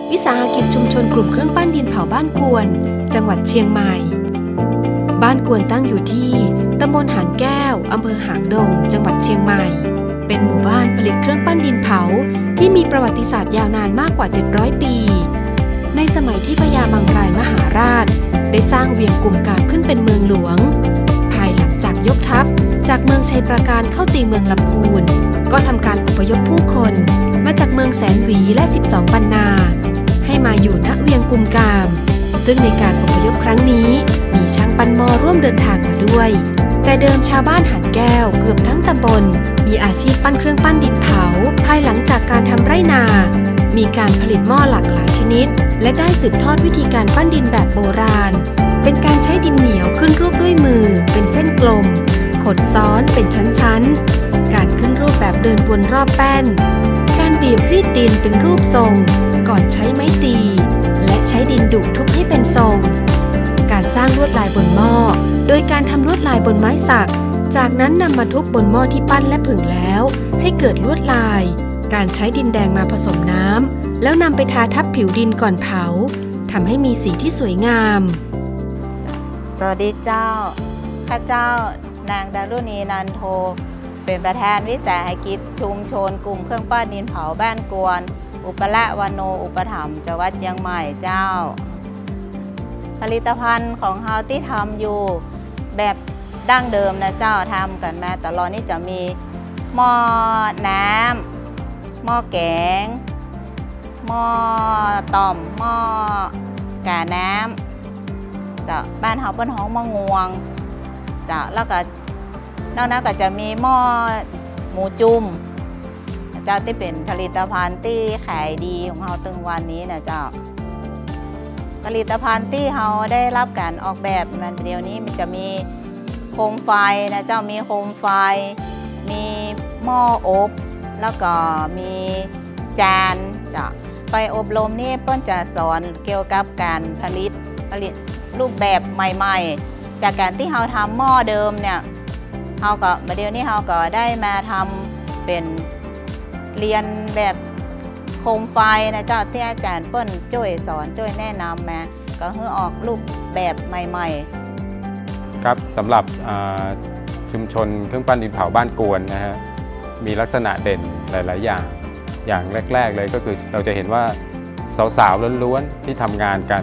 วิสาหกิจชุมชนกลุ่มเครื่องปั้นดินเผาบ้านกวนจังหวัดเชียงใหม่บ้านกวนตั้งอยู่ที่ตำบลหานแก้วอำเภอหางดงจังหวัดเชียงใหม่เป็นหมู่บ้านผลิตเครื่องปั้นดินเผาที่มีประวัติศาสตร์ยาวนานมากกว่า700ปีในสมัยที่พญามังรายมหาราชได้สร้างเวียงกุมกามขึ้นเป็นเมืองหลวงภายหลังจากยกทัพจากเมืองชัยปราการเข้าตีเมืองลำพูนก็ทำการอพยพผู้คนมาจากเมืองแสนหวีและ12ปันนาให้มาอยู่ณเวียงกุมกามซึ่งในการอพยพครั้งนี้มีช่างปั้นหม้อร่วมเดินทางมาด้วยแต่เดิมชาวบ้านหาดแก้วเกือบทั้งตำบลมีอาชีพปั้นเครื่องปั้นดินเผาภายหลังจากการทำไร่นามีการผลิตหม้อหลากหลายชนิดและได้สืบทอดวิธีการปั้นดินแบบโบราณเป็นการใช้ดินเหนียวขึ้นรูปด้วยมือเป็นเส้นกลมขดซ้อนเป็นชั้นๆการขึ้นรูปแบบเดินวนรอบแป้นการบีบรีดดินเป็นรูปทรงก่อนใช้ไม้ตีและใช้ดินดุทุบให้เป็นทรงการสร้างลวดลายบนหม้อโดยการทำลวดลายบนไม้สักจากนั้นนำมาทุบบนหม้อที่ปั้นและผึ่งแล้วให้เกิดลวดลายการใช้ดินแดงมาผสมน้ำแล้วนำไปทาทับผิวดินก่อนเผาทำให้มีสีที่สวยงามสวัสดีเจ้าข้าเจ้านางดารุณีนันโทเป็นประธานวิสาหกิจชุมชนกลุ่มเครื่องปั้นดินเผาบ้านกวนอุปละวโนอุปถัมภ์จังหวัดเชียงใหม่เจ้าผลิตภัณฑ์ของเฮาที่ทำอยู่แบบดั้งเดิมนะเจ้าทำกันมาตลอดนี่จะมีหม้อน้ำหม้อแกงหม้อต่อมหม้อกาน้ำจะบ้านเฮาเป็นห้องหม้องวงจะแล้วก็นอกนั้นก็จะมีหม้อหมูจุ่มเจ้าที่เป็นผลิตภัณฑ์ที่ขายดีของเราตึงวันนี้นะเจ้าผลิตภัณฑ์ที่เราได้รับการออกแบบมันเดียวนี้มันจะมีโคมไฟนะเจ้ามีโคมไฟมีหม้ออบแล้วก็มีจานจะไปอบรมนี่เปิ้ลจะสอนเกี่ยวกับการผลิตรูปแบบใหม่ๆจากการที่เราทำหม้อเดิมเนี่ยเราก็มาเดี๋ยวนี้เราก็ได้มาทำเป็นเรียนแบบโคมไฟนะเจ้าที่อาจารย์เปิ้ลช่วยสอนช่วยแนะนำมาก็ให้ออกรูปแบบใหม่ๆครับสำหรับชุมชนเครื่องปั้นดินเผาบ้านกวนนะฮะมีลักษณะเด่นหลายๆอย่างแรกๆเลยก็คือเราจะเห็นว่าสาวๆล้วนๆที่ทำงานกัน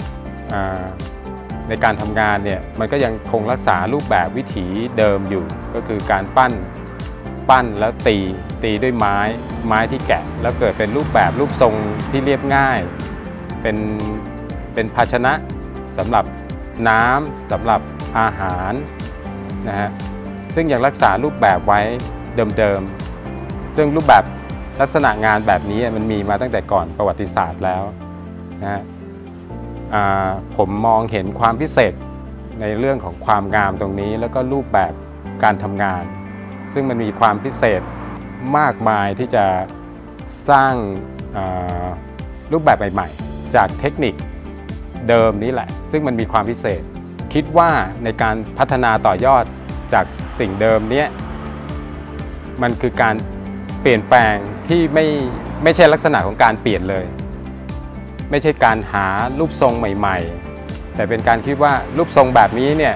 ในการทำงานเนี่ยมันก็ยังคงรักษารูปแบบวิถีเดิมอยู่ก็คือการปั้นแล้วตีด้วยไม้ที่แกะแล้วเกิดเป็นรูปแบบรูปทรงที่เรียบง่ายเป็นภาชนะสำหรับน้ำสำหรับอาหารนะฮะซึ่งยังรักษารูปแบบไว้เดิมๆซึ่งรูปแบบลักษณะงานแบบนี้มันมีมาตั้งแต่ก่อนประวัติศาสตร์แล้วนะฮะผมมองเห็นความพิเศษในเรื่องของความงามตรงนี้แล้วก็รูปแบบการทำงานซึ่งมันมีความพิเศษมากมายที่จะสร้างรูปแบบใหม่ๆจากเทคนิคเดิมนี้แหละซึ่งมันมีความพิเศษคิดว่าในการพัฒนาต่อยอดจากสิ่งเดิมนี้มันคือการเปลี่ยนแปลงที่ไม่ใช่ลักษณะของการเปลี่ยนเลยไม่ใช่การหารูปทรงใหม่ๆแต่เป็นการคิดว่ารูปทรงแบบนี้เนี่ย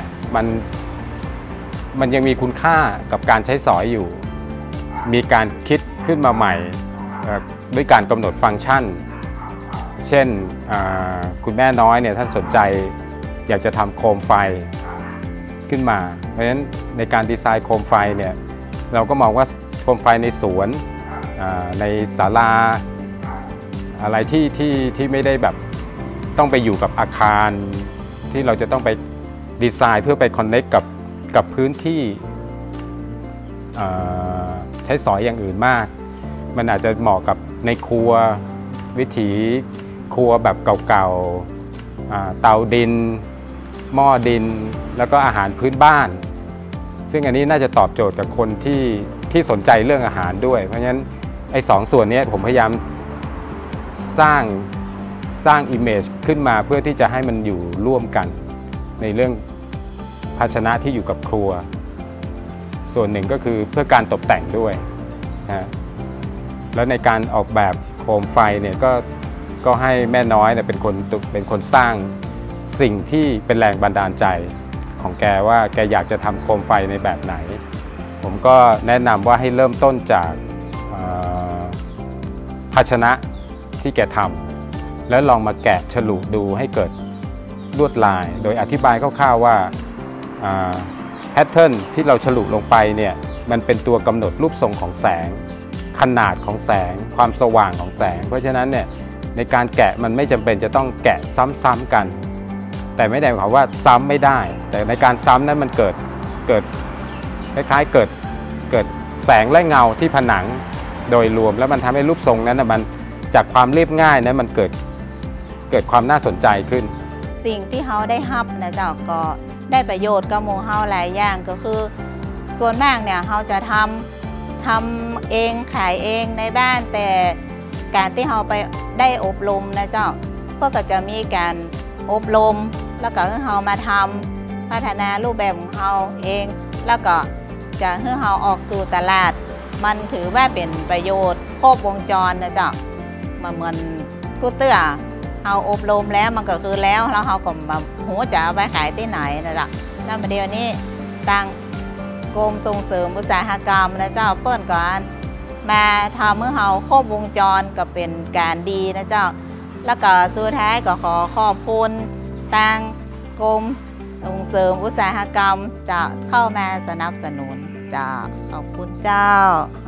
มันยังมีคุณค่ากับการใช้สอยอยู่มีการคิดขึ้นมาใหม่ด้วยการกำหนดฟังก์ชันเช่นคุณแม่น้อยเนี่ยท่านสนใจอยากจะทำโคมไฟขึ้นมาเพราะฉะนั้นในการดีไซน์โคมไฟเนี่ยเราก็มองว่าโคมไฟในสวนในศาลาอะไรที่ไม่ได้แบบต้องไปอยู่กับอาคารที่เราจะต้องไปดีไซน์เพื่อไปคอนเนคกับพื้นที่ใช้สอยอย่างอื่นมากมันอาจจะเหมาะกับในครัววิถีครัวแบบเก่าๆเตาดินหม้อดินแล้วก็อาหารพื้นบ้านซึ่งอันนี้น่าจะตอบโจทย์กับคนที่สนใจเรื่องอาหารด้วยเพราะฉะนั้นไอ้สองส่วนนี้ผมพยายามสร้างอิมเมจขึ้นมาเพื่อที่จะให้มันอยู่ร่วมกันในเรื่องภาชนะที่อยู่กับครัวส่วนหนึ่งก็คือเพื่อการตกแต่งด้วยนะแล้วในการออกแบบโคมไฟเนี่ยก็ก็ให้แม่น้อยเนี่ยเป็นคนสร้างสิ่งที่เป็นแรงบันดาลใจของแกว่าแกอยากจะทำโคมไฟในแบบไหนผมก็แนะนำว่าให้เริ่มต้นจากภาชนะที่แกทำแล้วลองมาแกะฉลุดูให้เกิดลวดลายโดยอธิบายคร่าวๆว่าแพทเทิร์นที่เราฉลุลงไปเนี่ยมันเป็นตัวกำหนดรูปทรงของแสงขนาดของแสงความสว่างของแสงเพราะฉะนั้นเนี่ยในการแกะมันไม่จำเป็นจะต้องแกะซ้ำๆกันแต่ไม่ได้หมายความว่าซ้ำไม่ได้แต่ในการซ้ำนั้นมันเกิดคล้ายๆเกิดแสงและเงาที่ผนังโดยรวมแล้วมันทำให้รูปทรงนั้นมันจากความเรียบง่ายนะมันเกิดความน่าสนใจขึ้นสิ่งที่เขาได้รับนะเจ้าก็ได้ประโยชน์กับหมู่เฮาหลายอย่างก็คือส่วนมากเนี่ยเขาจะทำเองขายเองในบ้านแต่การที่เขาไปได้อบรมนะเจ้าก็จะมีการอบรมแล้วก็ให้เขามาทำพัฒนารูปแบบของเขาเองแล้วก็จะให้เขาออกสู่ตลาดมันถือว่าเป็นประโยชน์ครบวงจรนะเจ้าเหมือนกู้เตื้อเอาอบรมแล้วมันก็คือแล้วเขาก็แบบหูจะเอาไปขายที่ไหนนะจ๊ะแล้วมาเดี๋ยวนี้ต่างกรมส่งเสริมอุตสาหกรรมนะเจ้าเปิ้นก่อนมาทำเมื่อเขาครบวงจรก็เป็นการดีนะเจ้าแล้วก็สุดท้ายก็ขอขอบคุณต่างกรมส่งเสริมอุตสาหกรรมจะเข้ามาสนับสนุนจ้าขอบคุณเจ้า